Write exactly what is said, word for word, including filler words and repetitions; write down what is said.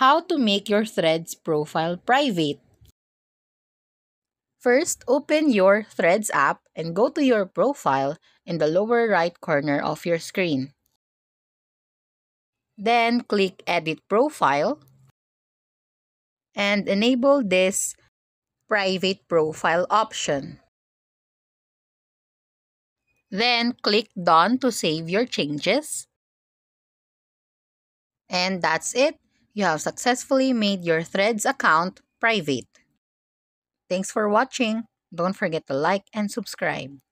How to make your Threads profile private. First, open your Threads app and go to your profile in the lower right corner of your screen. Then click Edit Profile and enable this Private Profile option. Then click Done to save your changes. And that's it. You have successfully made your Threads account private. Thanks for watching. Don't forget to like and subscribe.